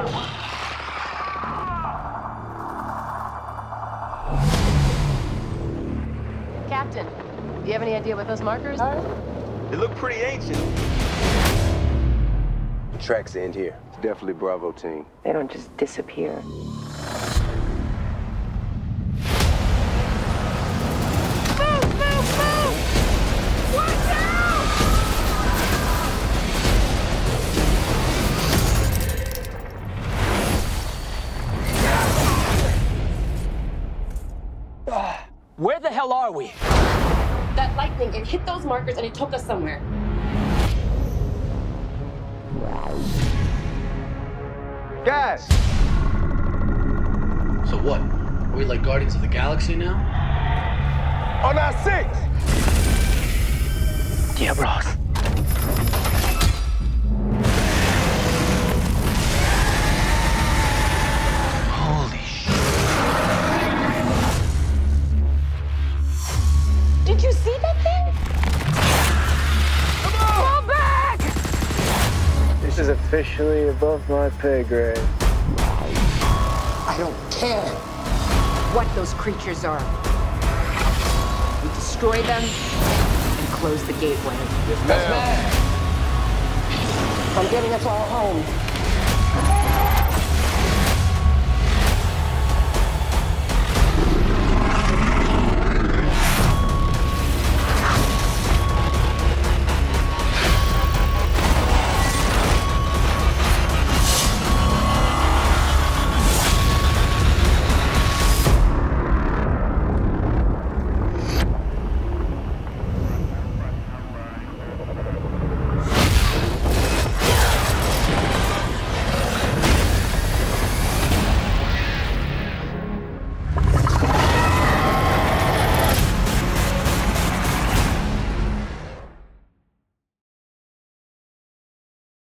Captain, do you have any idea what those markers are? They look pretty ancient. The tracks end here. It's definitely Bravo team. They don't just disappear. Where the hell are we? That lightning, it hit those markers and it took us somewhere. Guys! So what? Are we like Guardians of the Galaxy now? On our 6! Diablos. Holy shit. Did you see that thing? Come on! Fall back! This is officially above my pay grade. I don't care what those creatures are. We destroy them and close the gateway. Yes, ma'am. I'm getting us all home.